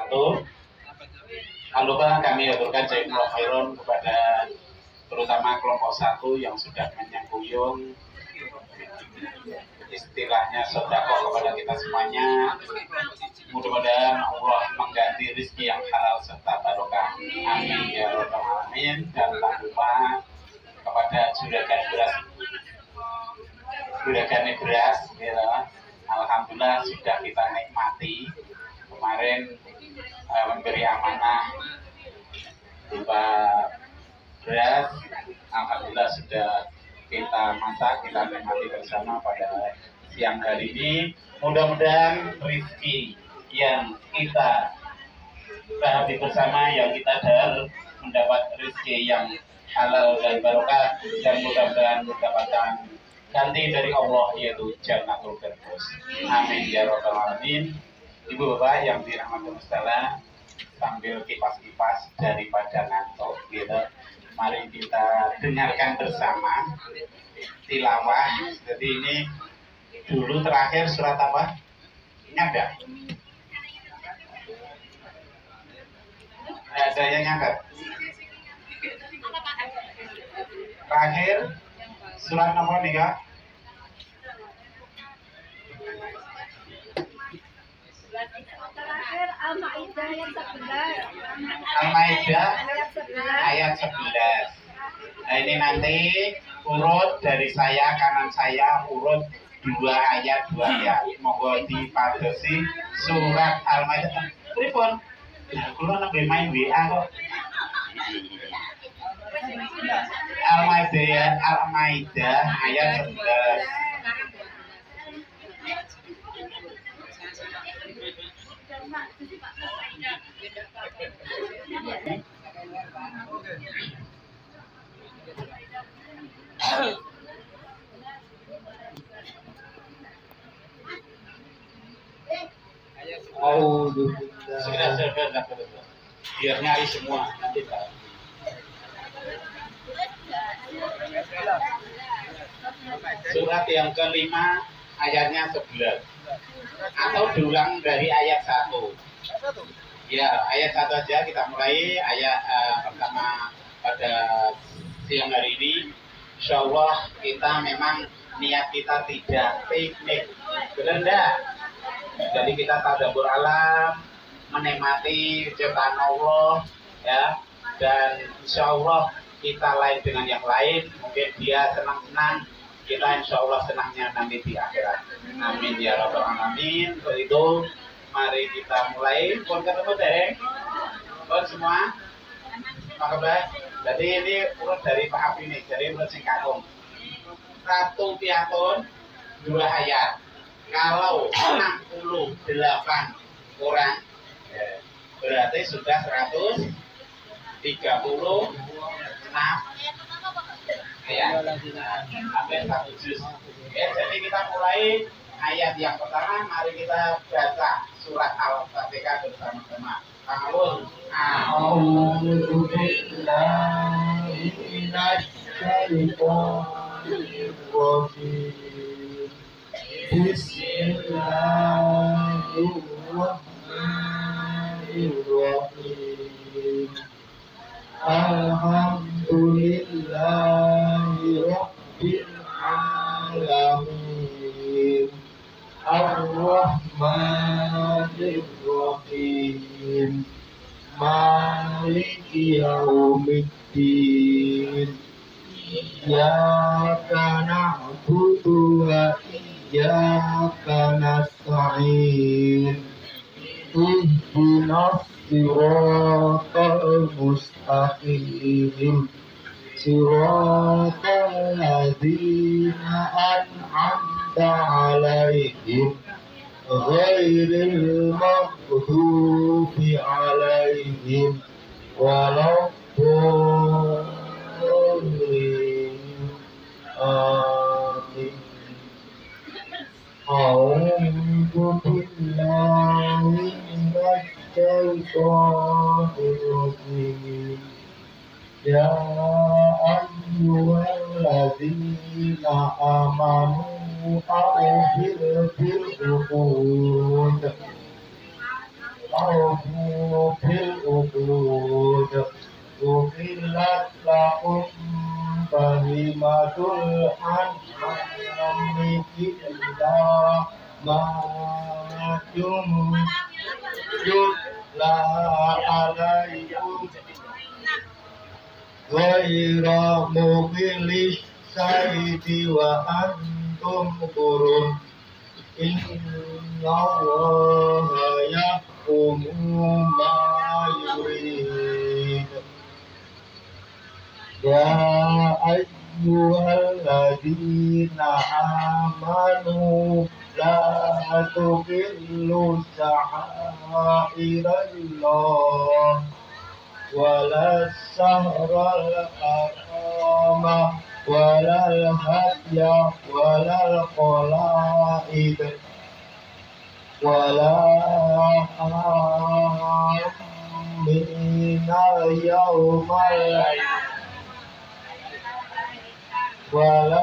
wabarakatuh. Jangan lupa kami aturkan jazakumullah khairan kepada terutama kelompok 1 yang sudah menyambung istilahnya sedekah kepada kita semuanya. Mudah-mudahan Allah mengganti rezeki yang halal serta barokah. Amin ya rabbal alamin. Dan tak lupa kepada juragan beras, ya. Alhamdulillah sudah kita nikmati. Kemarin memberi amanah berupa beras, alhamdulillah sudah kita masak, kita nikmati bersama pada siang hari ini. Mudah-mudahan rezeki yang kita bahagi bersama, yang kita dahar mendapat rezeki yang halal dan barokah, dan mudah-mudahan mendapatkan ganti dari Allah, yaitu Jannatul Firdaus. Amin ya rabbal alamin. Ibu bapak yang dirahmati Allah, sambil kipas-kipas daripada ngantuk, gitu. Mari kita dengarkan bersama tilawah. Jadi ini dulu terakhir surat apa? Ingat gak? Ada yang ingat? Terakhir surat nomor 3. Al-Maidah ayat 11. Al-Maidah ayat 11. Nah ini nanti urut dari saya, kanan saya urut 2 ayat 2 ayat. Monggo dipadosi surat Al-Maidah. Pripun? Lah kula nembe main WA kok. Al-Maidah ayat 11. Sudah. Biar nyari semua nanti Pak. Surat yang kelima ayatnya 11. Atau diulang dari ayat 1. Ya, ayat 1 aja kita mulai. Ayat pertama pada siang hari ini. Insya Allah kita memang niat kita tidak piknik, benar enggak? Jadi kita tadabbur alam, menikmati ciptaan Allah, ya. Dan insya Allah kita lain dengan yang lain. Mungkin dia senang-senang, kita insya Allah senangnya nanti di akhirat. Amin ya rabbal alamin. Untuk itu mari kita mulai. Pun ketemu deh, pun semua. Makasih. Jadi ini urut dari Pak Afi nih, jadi urut singkatung. 1 piatun 2 ayat. Kalau 68 orang, berarti sudah 136 ayat. Hampir 1 juz. Jadi kita mulai ayat yang pertama. Mari kita baca surat Al-Fatihah bersama-sama. A'udzu billahi minasy syaithanir rajim. Bismillahirrahmanirrahim. Alhamdulillahi rabbil alamin. Ar-Rahmanir Rahim. Maliki yaumiddin. Iyyaka na'budu wa iyyaka nasta'in. Ihdinas siratal mustaqim. Siratal ladzina an'amta 'alaihim ghairil maghdubi 'alaihim waladdallin. Amin. A'udzu billahi minasy syaitonir rajim. Ya ayyuhalladzina amanu awfil bil uqud أوفوا بالعقود أحلت لكم بهيمة الأنعام إلا ما يتلى عليكم غير محل الصيد وأنتم حرم إن الله يحكم ما يريد يا أيها الذين آمنوا لا تضلوا شعائر الله ولا الشهر الحرام ولا الهدي ولا القلائد ولا آمين يوم ولا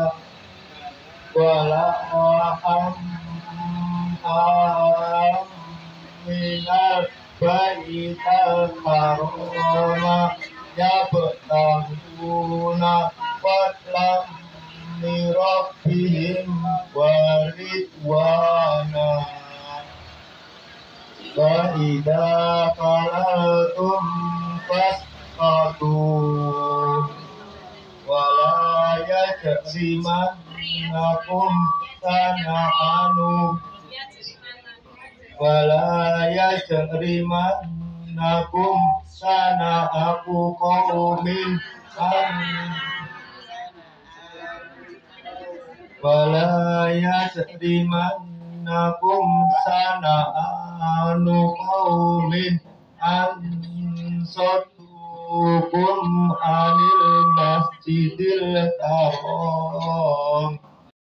آمين البيت الحرام يبتغون فضلا من ربهم ورضوانا فإذا فرغتم فاسقطوا ولا يجرمنكم شنآن قوم أن صدوكم عن المسجد الحرام